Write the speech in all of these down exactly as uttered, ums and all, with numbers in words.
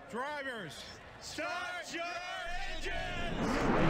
Drivers, start your engines!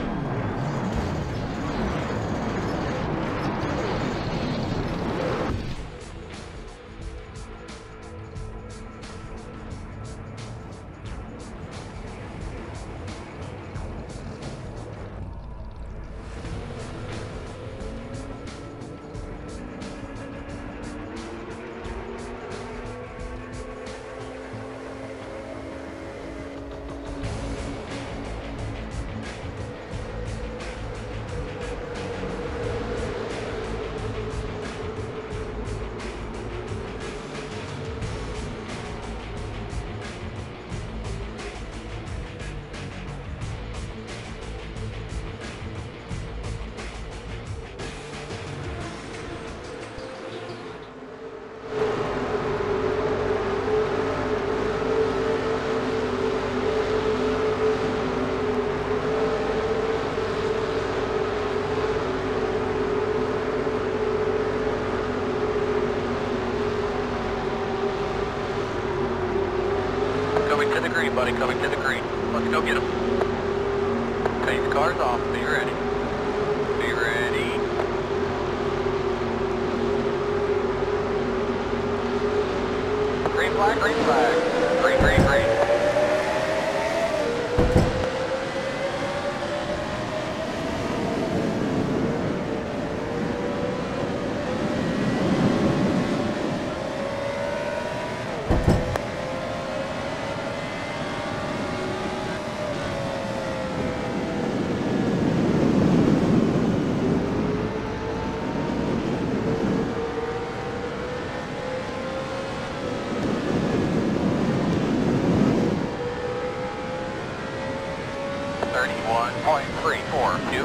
Coming to the green, buddy, coming to the green. Let's go get him. Take the cars off, be ready. Be ready. Green flag, green flag. Green, green, green. thirty-one point three four two.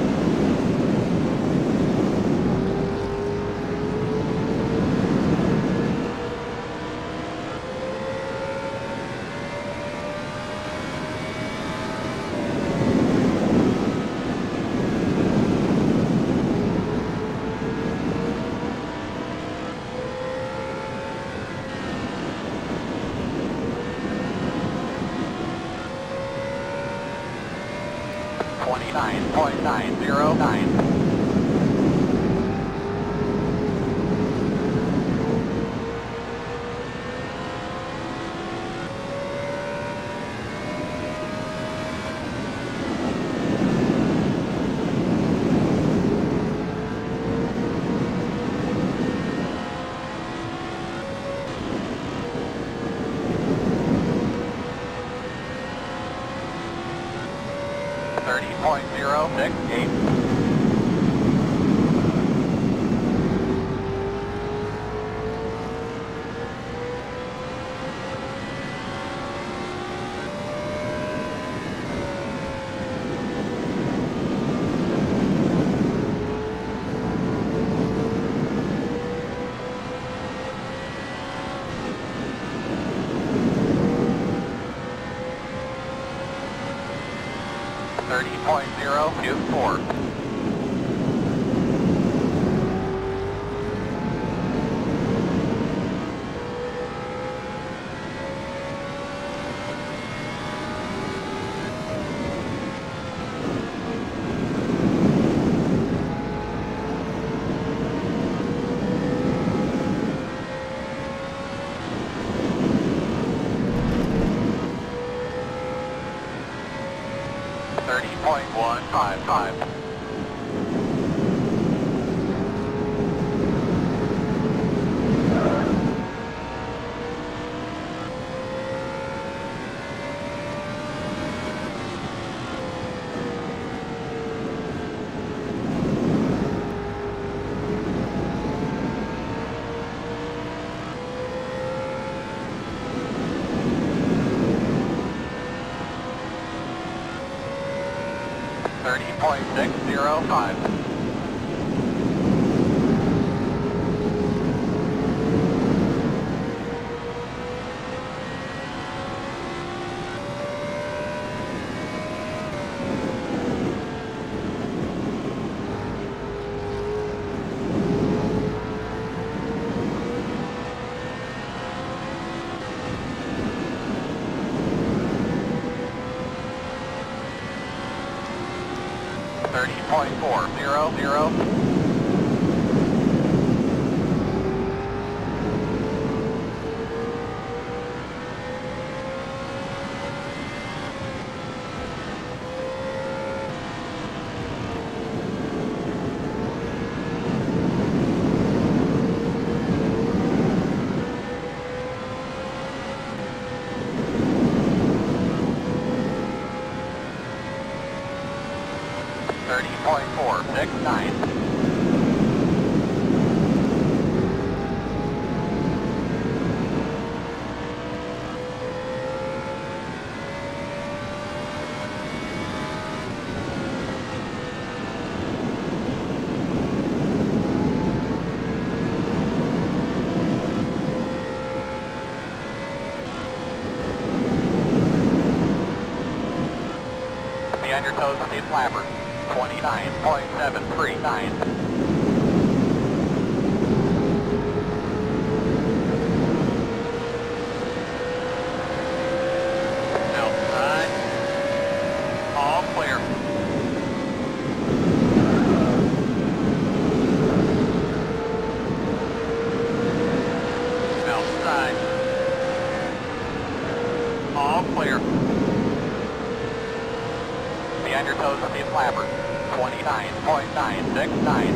twenty-nine point nine zero nine. thirty point zero six eight. thirty point zero two four. thirty point one five five. thirty point six zero five. thirty point four zero zero. thirty point four six nine. Be on your toes with the flapper. twenty-nine point seven three nine. Outside. All clear. Outside. All clear. Be on your toes with the flapper. twenty-nine point nine six nine.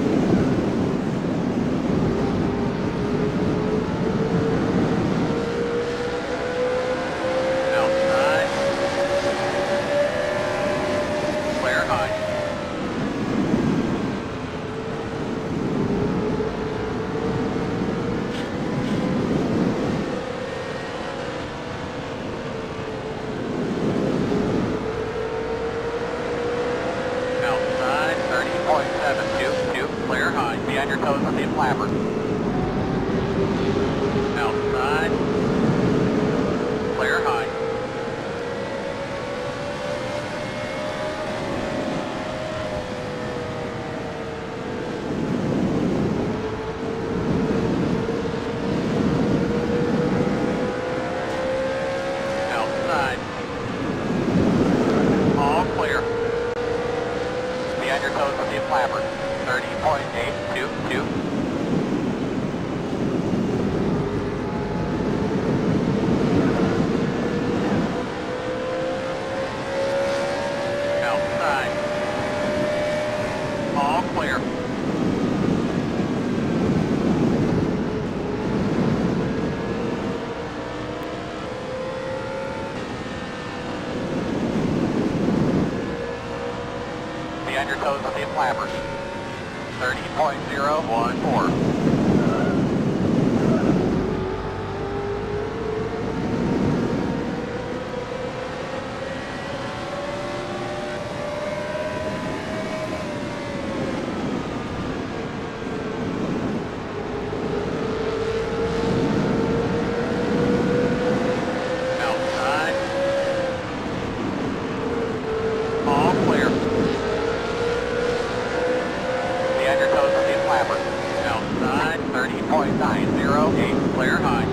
Outside. Clear high. Outside, thirty point seven two two, clear high. Be on your toes with the flapper. Outside, clear high. Outside, all clear. Be on your toes with the flapper. thirty point eight two two. Outside. All clear. Be on your toes with the flapper. thirty point zero one four. Outside. All clear. Be on your toes with the flapper. Outside, thirty point nine zero eight, clear high.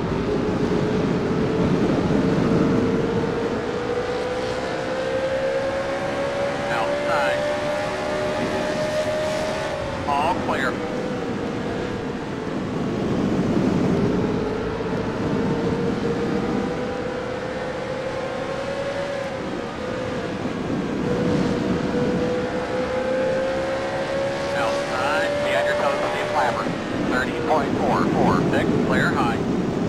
Outside. All clear. Outside, be on your toes with the flapper. thirty point four four six, clear high.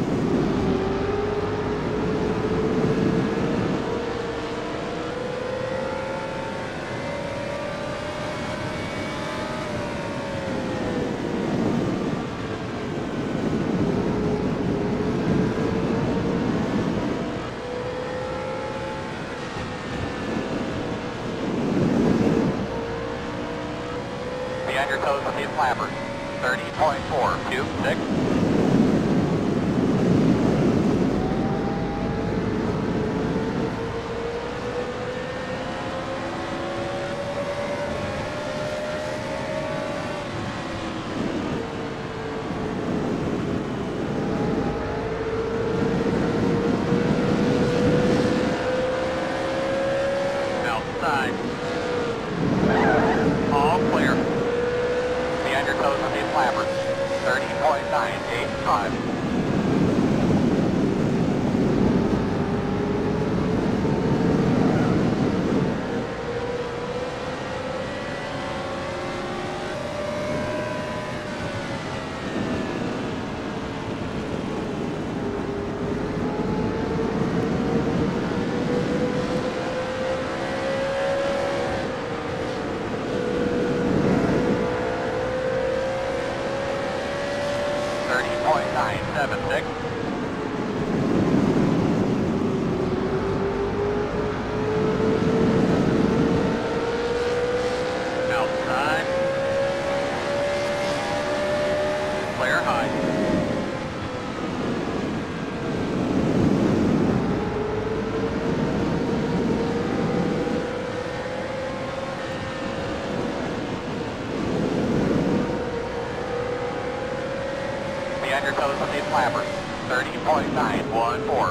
Be on your toes with the flapper. thirty point four two six. Outside. nine one four.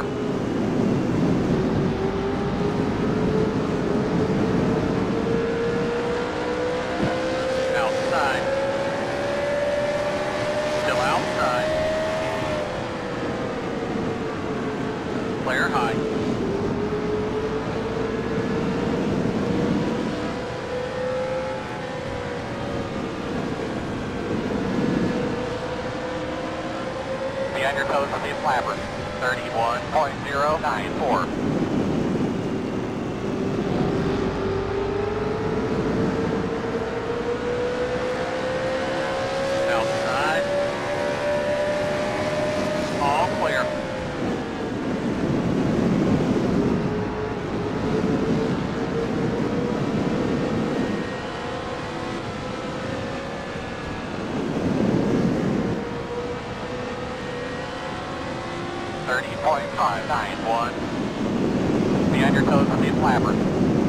Outside. Still outside. Clear high. Be on your toes on the flappers. thirty-one point zero nine four. Outside. All clear. thirty point five nine one. Be on your toes on the flappers.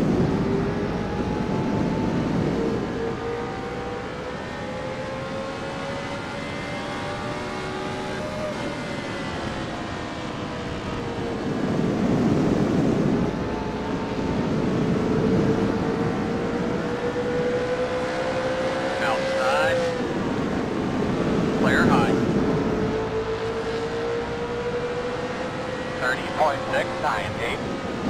Outside. Clear high. thirty point six nine eight.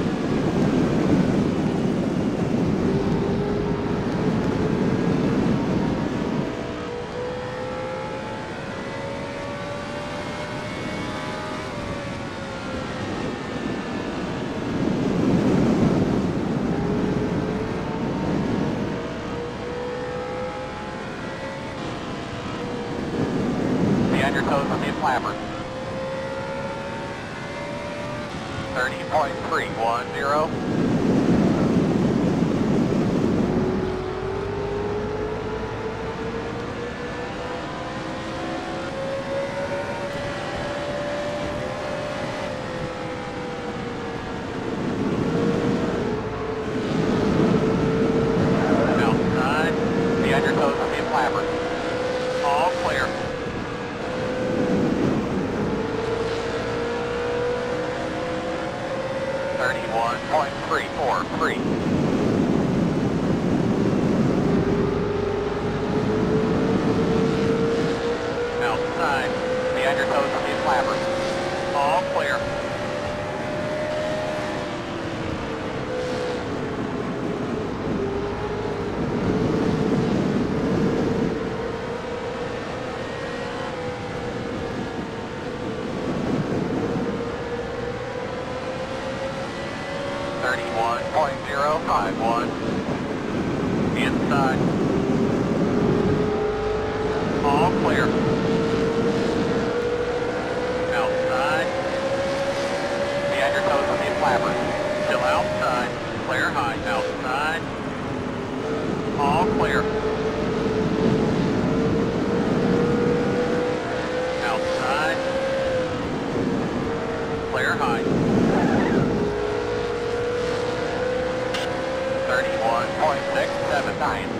Be on your toes on the flappers. thirty point three one zero. Outside. Be on your toes on the flappers. All clear. thirty-one point three four three. Outside. Be on your toes on these flappers. All clear. thirty-one point zero five one. Inside. All clear. Outside. Be on your toes on the flappers. Still outside. Clear high. Outside. All clear. Outside. Clear high. thirty-one point six seven nine.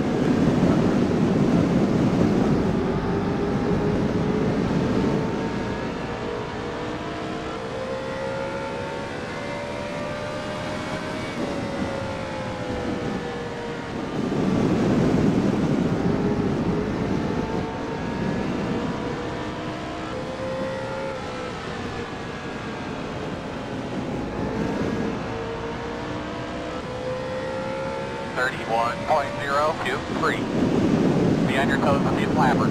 thirty-one point zero two three. Be on your toes on the flappers.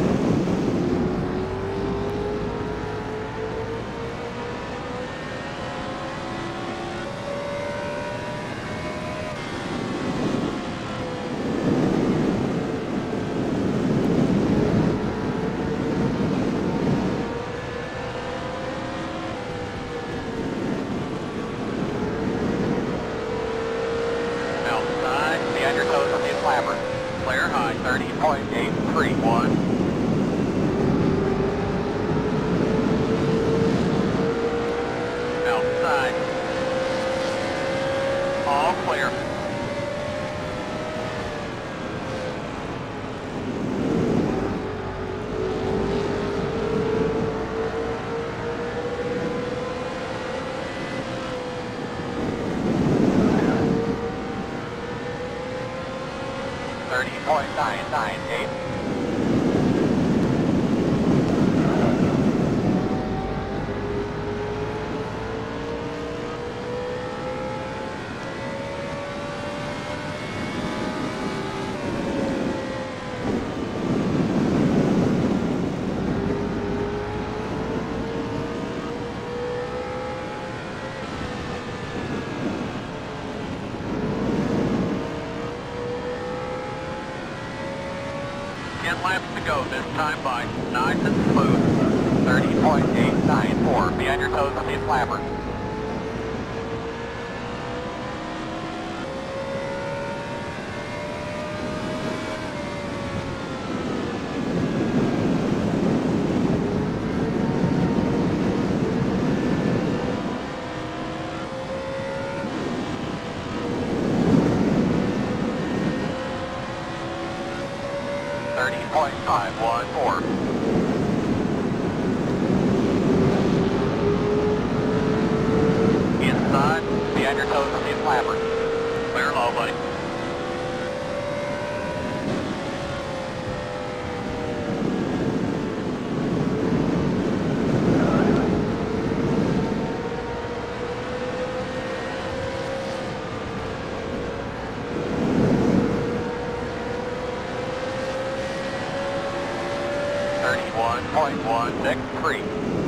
Outside, be on your toes on the flappers. Clear high, thirty point eight three one. Outside. All clear. point nine nine eight. ten laps to go, this time by nice and smooth. thirty point eight nine four. Be on your toes on the flapper. thirty point five one four. Inside, be on your toes on the flapper. Clear low, buddy. thirty-one point one six three.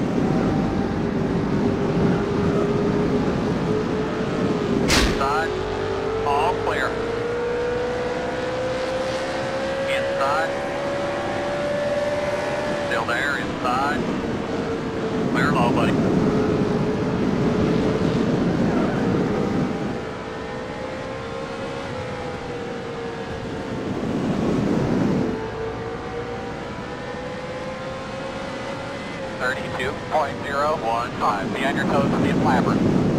Inside, all clear. Inside, still there, inside. Clear low, buddy. thirty-two point zero one five. Be on your toes on the flapper.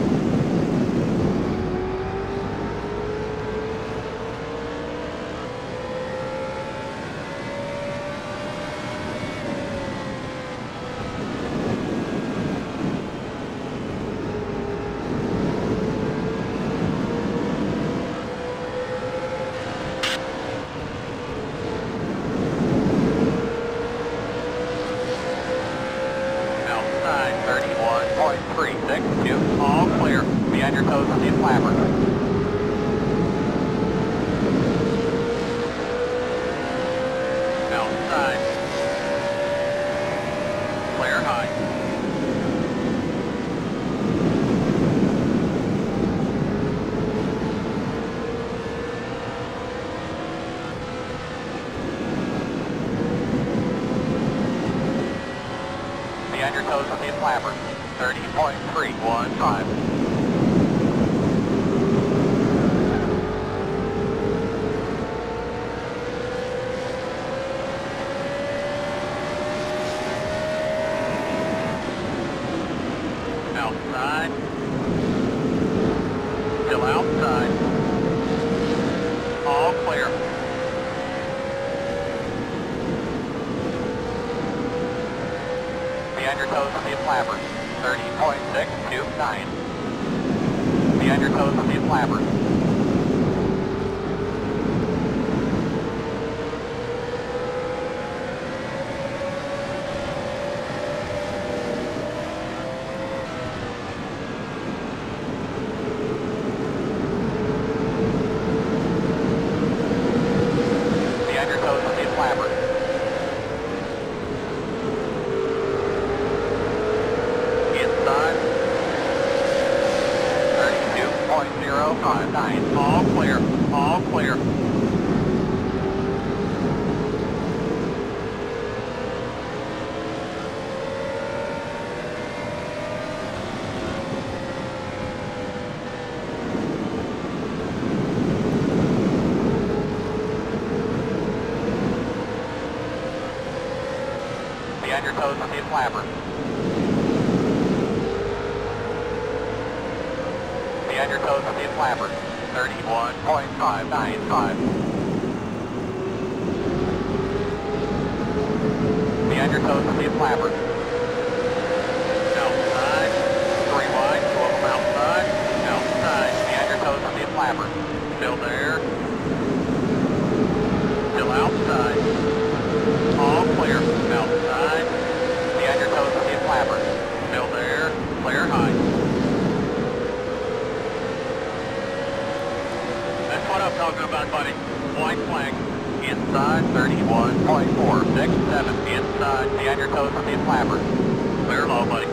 thirty-one point three six two, all clear. Be on your toes on the flapper. Outside. Clear high. Be on your toes on the flapper. thirty point three one five. Outside. Still outside. All clear. Be on your toes on the flapper. thirty point six two nine. Be on your toes on the flapper. Be on your toes on the flapper. Inside. thirty-two point zero five nine. All clear. All clear. Be on your toes on the flapper. Be on your toes on the flapper. thirty-one point five nine five. Be on your toes on the flapper. Outside. Three wide, two of them outside. Outside. Be on your toes on the flapper. Still there. Still buddy. White flag. Inside thirty-one point four six seven. Inside. Behind your toes from the flapper. Clear low, buddy.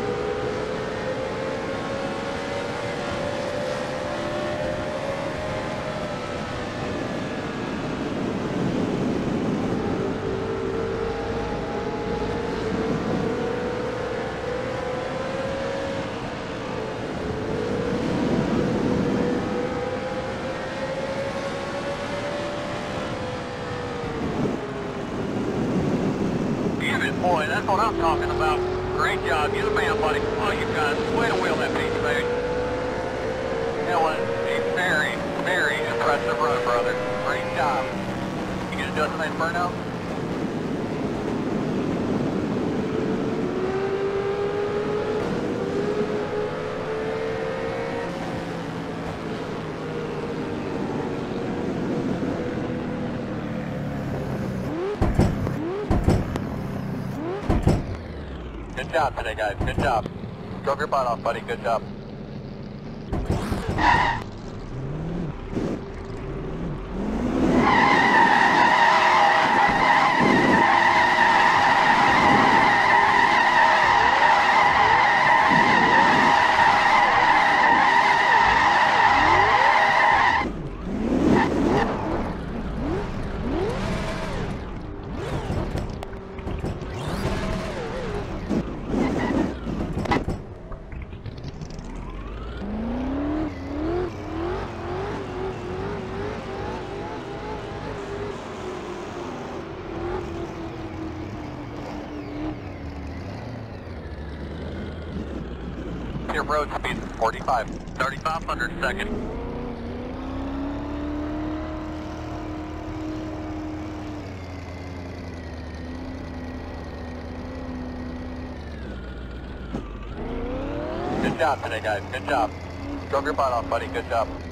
Boy, that's what I'm talking about. Great job. You're the man, buddy. Oh, you guys, way to wheel that piece, baby. That was a very, very impressive run, brother. Great job. You gonna do something burnout? Good job today, guys. Good job. Drove your butt off, buddy. Good job. Your road speed forty-five, thirty-five hundred second. Good job today, guys. Good job. Drove your butt off, buddy. Good job.